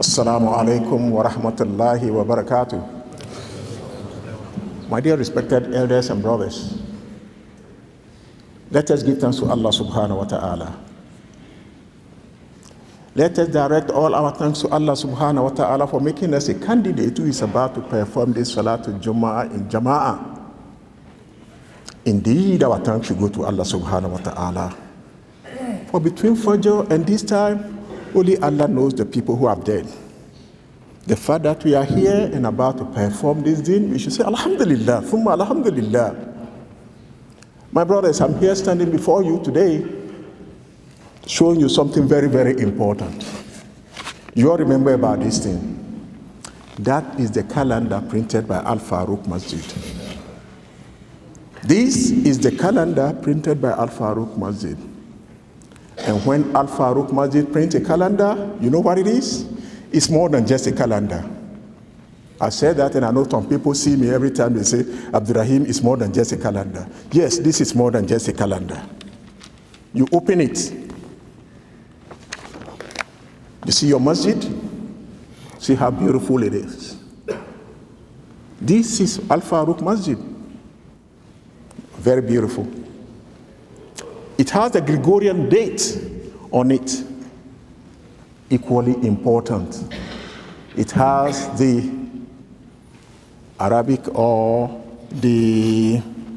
Assalamu alaikum wa rahmatullahi wa barakatuh. My dear respected elders and brothers, let us give thanks to Allah subhanahu wa ta'ala. Let us direct all our thanks to Allah subhanahu wa ta'ala for making us a candidate who is about to perform this Salatul Jummah in Jama'ah. Indeed, our thanks should go to Allah subhanahu wa ta'ala. For between Fajr and this time, only Allah knows the people who are dead. The fact that we are here and about to perform this deen, we should say Alhamdulillah, Thumma Alhamdulillah. My brothers, I'm here standing before you today, showing you something very, very important. You all remember about this thing. That is the calendar printed by Al-Farooq Masjid. This is the calendar printed by Al-Farooq Masjid. And when Al-Farooq Masjid prints a calendar, you know what it is? It's more than just a calendar. I said that, and I know some people see me every time they say, Abdul Raheem is more than just a calendar. Yes, this is more than just a calendar. You open it. You see your masjid? See how beautiful it is. This is Al-Farooq Masjid. Very beautiful. It has a Gregorian date on it, equally important. It has the Arabic or the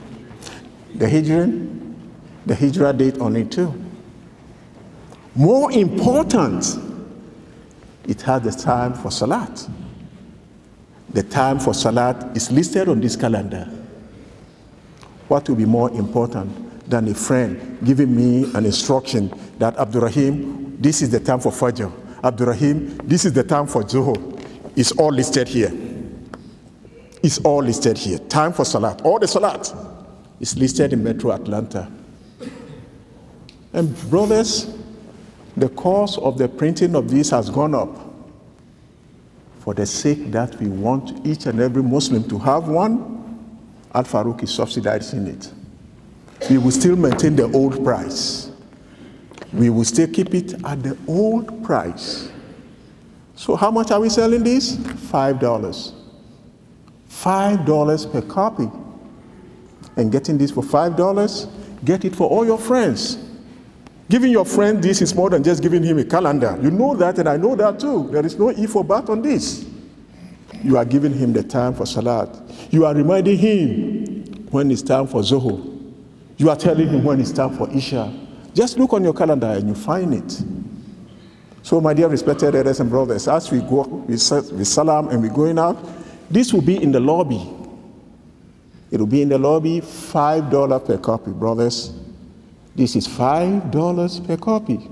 Hijra date on it too. More important, it has the time for Salat. The time for Salat is listed on this calendar. What will be more important than a friend giving me an instruction that Abdul Raheem, this is the time for Fajr. Abdul Raheem, this is the time for Zuhur. It's all listed here. It's all listed here. Time for Salat. All the Salat is listed in Metro Atlanta. And brothers, the cost of the printing of this has gone up for the sake that we want each and every Muslim to have one. Al-Farooq is subsidizing it. We will still maintain the old price. We will still keep it at the old price. So how much are we selling this? $5. $5 per copy. And getting this for $5, get it for all your friends. Giving your friend this is more than just giving him a calendar. You know that, and I know that too. There is no if or but on this. You are giving him the time for Salat. You are reminding him when it's time for Zuhur. You are telling him when it's time for Isha. Just look on your calendar and you find it. So my dear respected elders and brothers, as we go with Salam and we're going out, this will be in the lobby. It will be in the lobby, $5 per copy, brothers. This is $5 per copy.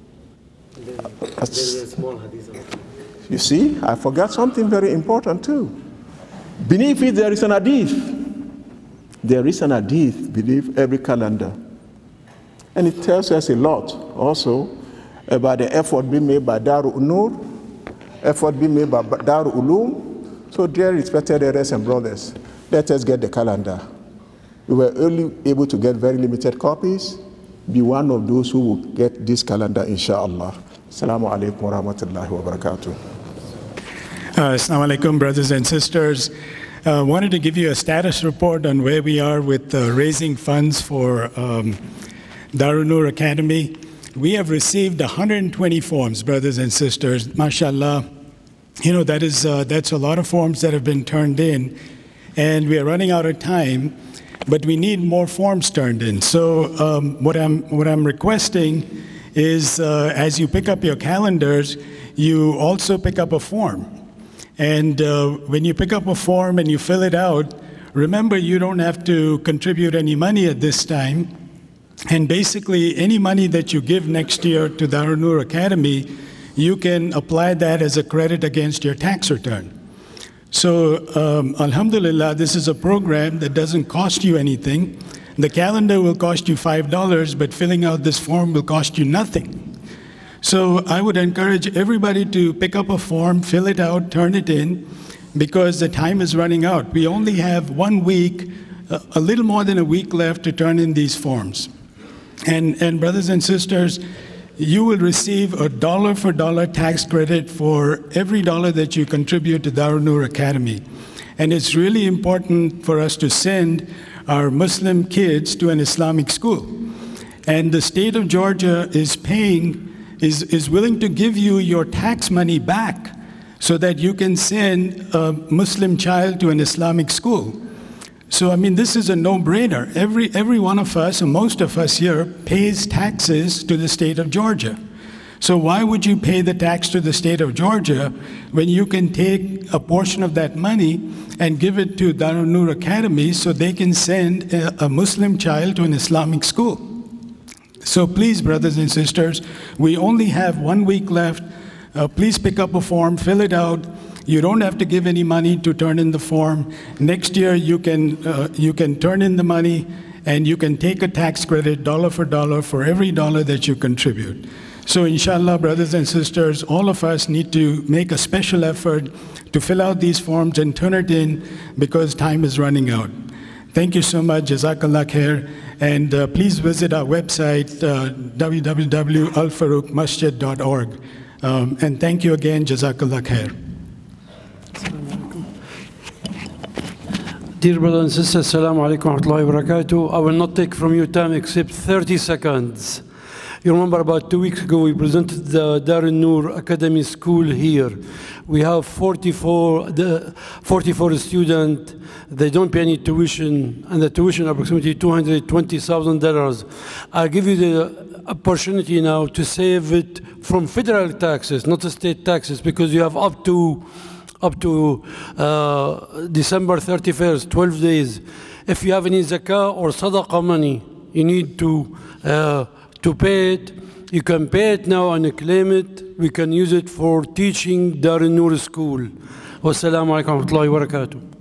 You see, I forgot something very important too. Beneath it, there is an hadith. There is an hadith beneath every calendar. And it tells us a lot also about the effort being made by Darul Nur, effort being made by Darul Ulum. So dear respected elders and brothers, let us get the calendar. We were only able to get very limited copies. Be one of those who will get this calendar, inshallah. Assalamu alaikum wa rahmatullahi wa barakatuh. Assalamu alaikum, brothers and sisters. Wanted to give you a status report on where we are with raising funds for Darul Nur Academy. We have received 120 forms, brothers and sisters. MashaAllah. You know, that's a lot of forms that have been turned in, and we are running out of time, but we need more forms turned in. So what I'm requesting is as you pick up your calendars, you also pick up a form. And when you pick up a form and you fill it out, remember you don't have to contribute any money at this time. And basically, any money that you give next year to Darul Nur Academy, you can apply that as a credit against your tax return. So, alhamdulillah, this is a program that doesn't cost you anything. The calendar will cost you $5, but filling out this form will cost you nothing. So I would encourage everybody to pick up a form, fill it out, turn it in, because the time is running out. We only have 1 week, a little more than a week left to turn in these forms. And brothers and sisters, you will receive a dollar-for-dollar tax credit for every dollar that you contribute to Darul Noor Academy. And it's really important for us to send our Muslim kids to an Islamic school. And the state of Georgia is willing to give you your tax money back so that you can send a Muslim child to an Islamic school. So, I mean, this is a no-brainer. Every one of us, and most of us here, pays taxes to the state of Georgia. So why would you pay the tax to the state of Georgia when you can take a portion of that money and give it to Darul Noor Academy so they can send a Muslim child to an Islamic school? So please, brothers and sisters, we only have 1 week left. Please pick up a form, fill it out. You don't have to give any money to turn in the form. Next year, you can turn in the money, and you can take a tax credit dollar for every dollar that you contribute. So inshallah, brothers and sisters, all of us need to make a special effort to fill out these forms and turn it in because time is running out. Thank you so much, Jazakallah khair. And please visit our website, www.alfarooqmasjid.org. And thank you again, Jazakallah khair. Dear brothers and sisters, Assalamu alaikum wa rahmatullahi wa barakatuh. I will not take from your time except 30 seconds. You remember about 2 weeks ago we presented the Darul Noor Academy School here. We have 44 students. They don't pay any tuition, and the tuition approximately $220,000. I'll give you the opportunity now to save it from federal taxes, not the state taxes, because you have up to December 31st, 12 days. If you have any zakah or sadaqah money, you need to pay it. You can pay it now and claim it. We can use it for teaching Darul Noor School. Wassalamu alaikum wa rahmatullahi wa barakatuh.